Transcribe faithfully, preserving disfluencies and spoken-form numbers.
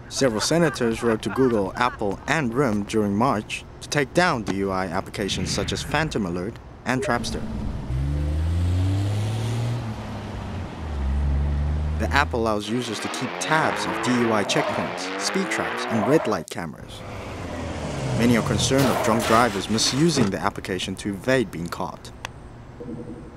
Several senators wrote to Google, Apple, and RIM during March to take down D U I applications such as PhatomAlert and Trapster. The app allows users to keep tabs of D U I checkpoints, speed traps, and red light cameras. Many are concerned of drunk drivers misusing the application to evade being caught.